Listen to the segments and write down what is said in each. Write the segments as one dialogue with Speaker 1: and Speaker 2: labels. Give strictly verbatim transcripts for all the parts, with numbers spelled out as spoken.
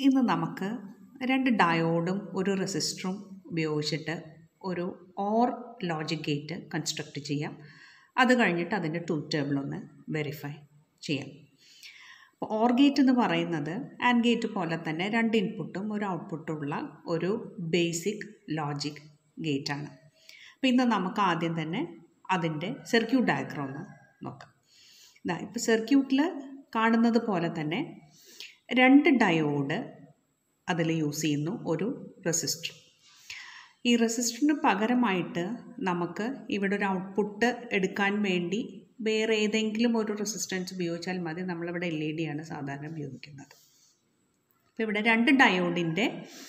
Speaker 1: ഇന്ന് നമുക്ക് രണ്ട് ഡയോഡും ഒരു റെസിസ്റ്ററും ഉപയോഗിച്ചിട്ട് ഒരു ഓർ ലോജിക് ഗേറ്റ് കൺസ്ട്രക്റ്റ് ചെയ്യാം. അത് കഴിഞ്ഞിട്ട് അതിൻ്റെ ട്രൂത്ത് ടേബിൾ ഒന്ന് വെരിഫൈ ചെയ്യാം. അപ്പോൾ ഓർ ഗേറ്റ് എന്ന് പറയുന്നത് ആൻഡ് ഗേറ്റ് പോലെ തന്നെ രണ്ട് ഇൻപുട്ടും ഒരു ഔട്ട്പുട്ടും ഉള്ള ഒരു ബേസിക് ലോജിക് ഗേറ്റാണ്. അപ്പോൾ ഇന്ന് നമുക്ക് ആദ്യം തന്നെ അതിൻ്റെ സർക്യൂട്ട് ഡയഗ്രം ഒന്ന് നോക്കാം. ഇതാ ഇപ്പോൾ സർക്യൂട്ടിൽ കാണുന്നത് പോലെ തന്നെ രണ്ട് ഡയോഡ് അതിൽ യൂസ് ചെയ്യുന്നു, ഒരു റെസിസ്റ്റർ. ഈ റെസിസ്റ്ററിന് പകരമായിട്ട് നമുക്ക് ഇവിടെ ഒരു ഔട്ട്പുട്ട് എടുക്കാൻ വേണ്ടി വേറെ ഏതെങ്കിലും ഒരു റെസിസ്റ്റൻസ് ഉപയോഗിച്ചാൽ മതി. നമ്മളിവിടെ എൽ ഇ ഡി ആണ് സാധാരണ ഉപയോഗിക്കുന്നത്. അപ്പോൾ ഇവിടെ രണ്ട് ഡയോഡിൻ്റെ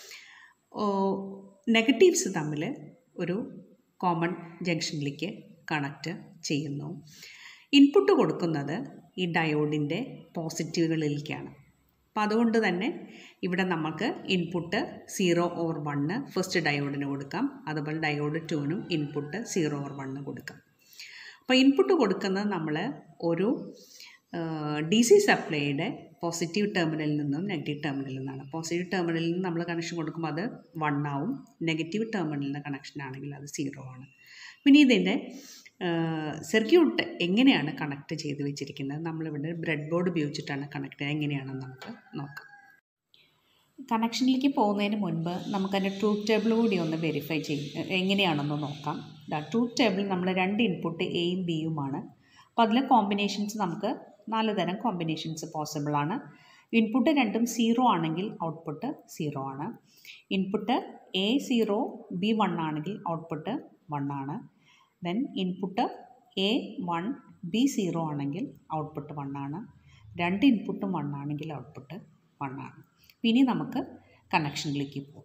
Speaker 1: നെഗറ്റീവ്സ് തമ്മിൽ ഒരു കോമൺ ജംഗ്ഷനിലേക്ക് കണക്റ്റ് ചെയ്യുന്നു. ഇൻപുട്ട് കൊടുക്കുന്നത് ഈ ഡയോഡിൻ്റെ പോസിറ്റീവുകളിലേക്കാണ്. അപ്പോൾ അതുകൊണ്ട് തന്നെ ഇവിടെ നമുക്ക് input zero or one first ഡയോഡിന് കൊടുക്കാം. അതുപോലെ ഡയോഡ് ടുവിനും ഇൻപുട്ട് സീറോ ഓർ വണ്ണ് കൊടുക്കാം. അപ്പോൾ ഇൻപുട്ട് കൊടുക്കുന്നത് നമ്മൾ ഒരു ഡി സി സപ്ലൈയുടെ പോസിറ്റീവ് ടെർമിനലിൽ നിന്നും നെഗറ്റീവ് ടെർമിനലിൽ നിന്നാണ്. പോസിറ്റീവ് ടെർമിനലിൽ നിന്ന് നമ്മൾ കണക്ഷൻ കൊടുക്കുമ്പോൾ അത് വൺ ആവും. നെഗറ്റീവ് ടെർമിനലിൽ നിന്ന് കണക്ഷൻ ആണെങ്കിൽ അത് സീറോ ആണ്. പിന്നെ ഇതിൻ്റെ സർക്യൂട്ട് എങ്ങനെയാണ് കണക്ട് ചെയ്ത് വെച്ചിരിക്കുന്നത്, നമ്മളിവിടെ ബ്രെഡ് ബോർഡ് ഉപയോഗിച്ചിട്ടാണ് കണക്ട് ചെയ്യുക. എങ്ങനെയാണെന്ന് നമുക്ക് നോക്കാം. കണക്ഷനിലേക്ക് പോകുന്നതിന് മുൻപ് നമുക്കതിൻ്റെ ട്രൂത്ത് ടേബിൾ കൂടി ഒന്ന് വെരിഫൈ ചെയ്യും എങ്ങനെയാണെന്ന് നോക്കാം. ട്രൂത്ത് ടേബിൾ നമ്മൾ രണ്ട് ഇൻപുട്ട് എയും ബിയുമാണ്. അപ്പോൾ അതിലെ കോമ്പിനേഷൻസ് നമുക്ക് നാല് തരം കോമ്പിനേഷൻസ് പോസിബിളാണ്. ഇൻപുട്ട് രണ്ടും സീറോ ആണെങ്കിൽ ഔട്ട്പുട്ട് സീറോ ആണ്. Input A zero B one ആണെങ്കിൽ ഔട്ട്പുട്ട് വൺ ആണ്. Then input A one B zero ആണെങ്കിൽ ഔട്ട്പുട്ട് വൺ ആണ്. രണ്ട് ഇൻപുട്ടും വൺ ആണെങ്കിൽ ഔട്ട്പുട്ട് വൺ ആണ്. ഇനി നമുക്ക് കണക്ഷനിലേക്ക് പോകും.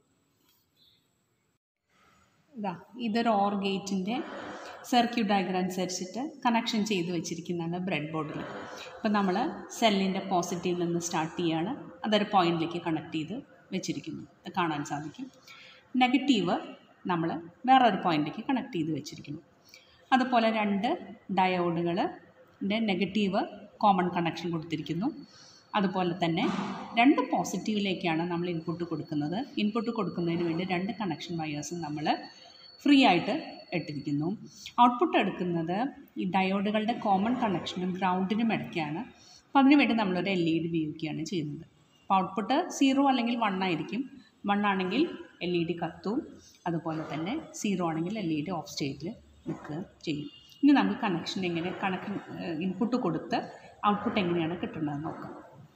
Speaker 1: ഇതാ ഇതൊരു ഓർ ഗേറ്റിൻ്റെ സർക്യൂട്ട് ഡയഗ്രം അനുസരിച്ചിട്ട് കണക്ഷൻ ചെയ്ത് വെച്ചിരിക്കുന്നതാണ് ബ്രെഡ് ബോർഡിൽ. ഇപ്പോൾ നമ്മൾ സെല്ലിൻ്റെ പോസിറ്റീവിൽ നിന്ന് സ്റ്റാർട്ട് ചെയ്യുകയാണ്. അതൊരു പോയിന്റിലേക്ക് കണക്ട് ചെയ്ത് വെച്ചിരിക്കുന്നു, കാണാൻ സാധിക്കും. നെഗറ്റീവ് നമ്മൾ വേറൊരു പോയിന്റിലേക്ക് കണക്ട് ചെയ്ത് വെച്ചിരിക്കുന്നു. അതുപോലെ രണ്ട് ഡയോഡുകളുടെ നെഗറ്റീവ് കോമൺ കണക്ഷൻ കൊടുത്തിരിക്കുന്നു. അതുപോലെ തന്നെ രണ്ട് പോസിറ്റീവിലേക്കാണ് നമ്മൾ ഇൻപുട്ട് കൊടുക്കുന്നത്. ഇൻപുട്ട് കൊടുക്കുന്നതിന് വേണ്ടി രണ്ട് കണക്ഷൻ വയേഴ്സും നമ്മൾ ഫ്രീ ആയിട്ട് ഇട്ടിരിക്കുന്നു. ഔട്ട്പുട്ട് എടുക്കുന്നത് ഈ ഡയോഡുകളുടെ കോമൺ കണക്ഷനും ഗ്രൗണ്ടിനും ഇടയ്ക്കാണ്. അപ്പോൾ അതിനുവേണ്ടി നമ്മളൊരു എൽ ഇ ഡി ഉപയോഗിക്കുകയാണ് ചെയ്യുന്നത്. അപ്പോൾ ഔട്ട്പുട്ട് സീറോ അല്ലെങ്കിൽ വൺ ആയിരിക്കും. വൺ ആണെങ്കിൽ എൽ ഇ ഡി കത്തും. അതുപോലെ തന്നെ സീറോ ആണെങ്കിൽ എൽ ഇ ഡി ഓഫ് സ്റ്റേറ്റിൽ നിൽക്കുക ചെയ്യും. ഇനി നമുക്ക് കണക്ഷൻ എങ്ങനെ കണക്ഷൻ ഇൻപുട്ട് കൊടുത്ത് ഔട്ട്പുട്ട് എങ്ങനെയാണ് കിട്ടുന്നത് നോക്കാം.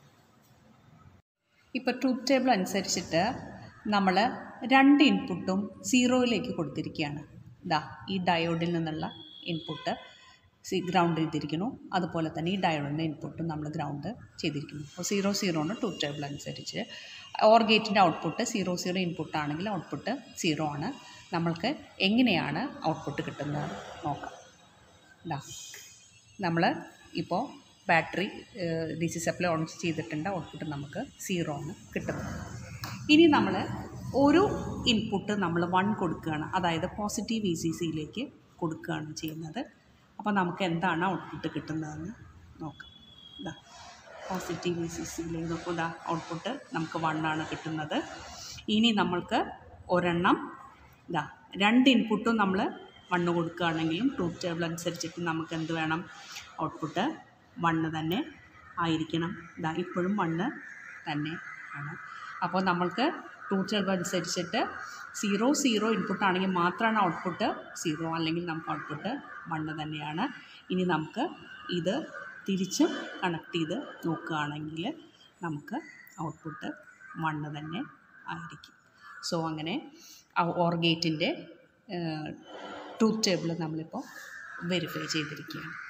Speaker 1: ഇപ്പോൾ ട്രൂത്ത് ടേബിൾ അനുസരിച്ചിട്ട് നമ്മൾ രണ്ട് ഇൻപുട്ടും സീറോയിലേക്ക് കൊടുത്തിരിക്കുകയാണ്. ഇതാ ഈ ഡയോഡിൽ നിന്നുള്ള ഇൻപുട്ട് സി ഗ്രൗണ്ട് ചെയ്തിരിക്കുന്നു. അതുപോലെ തന്നെ ഈ ഡയോഡിൻ്റെ ഇൻപുട്ടും നമ്മൾ ഗ്രൗണ്ട് ചെയ്തിരിക്കുന്നു. അപ്പോൾ സീറോ സീറോ ആണ് ട്രൂത്ത് ടേബിൾ അനുസരിച്ച്. ഓർ ഗേറ്റിൻ്റെ ഔട്ട്പുട്ട് സീറോ സീറോ ഇൻപുട്ട് ആണെങ്കിൽ ഔട്ട്പുട്ട് സീറോ ആണ്. നമ്മൾക്ക് എങ്ങനെയാണ് ഔട്ട്പുട്ട് കിട്ടുന്നത് നോക്കാം. ഇതാ നമ്മൾ ഇപ്പോൾ battery D C supply on ചെയ്തിട്ടുണ്ട്. ഔട്ട്പുട്ട് നമുക്ക് സീറോ ആണ് കിട്ടുന്നത്. ഇനി നമ്മൾ ഒരു ഇൻപുട്ട് നമ്മൾ വൺ കൊടുക്കുകയാണ്, അതായത് പോസിറ്റീവ് വി സി സിയിലേക്ക് കൊടുക്കുകയാണ് ചെയ്യുന്നത്. അപ്പോൾ നമുക്ക് എന്താണ് ഔട്ട്പുട്ട് കിട്ടുന്നതെന്ന് നോക്കാം. ഇതാ പോസിറ്റീവ് വി സി സിയിലേക്ക് നോക്കും. ഇതാ ഔട്ട്പുട്ട് നമുക്ക് വൺ ആണ് കിട്ടുന്നത്. ഇനി നമ്മൾക്ക് ഒരെണ്ണം ഇതാ രണ്ട് ഇൻപുട്ടും നമ്മൾ വണ്ണ് കൊടുക്കുകയാണെങ്കിലും ട്രൂത്ത് ടേബിൾ അനുസരിച്ചിട്ട് നമുക്ക് എന്ത് വേണം, ഔട്ട്പുട്ട് വണ്ണ് തന്നെ ആയിരിക്കണം. ഇതാ ഇപ്പോഴും വണ്ണ് തന്നെ ആണ്. അപ്പോൾ നമ്മൾക്ക് ട്രൂത്ത് ടേബിൾ അനുസരിച്ചിട്ട് സീറോ സീറോ ഇൻപുട്ട് ആണെങ്കിൽ മാത്രമാണ് ഔട്ട്പുട്ട് സീറോ, അല്ലെങ്കിൽ നമുക്ക് ഔട്ട്പുട്ട് വണ്ണ് തന്നെയാണ്. ഇനി നമുക്ക് ഇത് തിരിച്ച് കണക്ട് ചെയ്ത് നോക്കുകയാണെങ്കിൽ നമുക്ക് ഔട്ട്പുട്ട് വണ്ണ് തന്നെ ആയിരിക്കും. സോ അങ്ങനെ ഓർ ഗേറ്റിൻ്റെ ട്രൂത്ത് ടേബിൾ നമ്മളിപ്പോൾ വെരിഫൈ ചെയ്തിരിക്കുകയാണ്.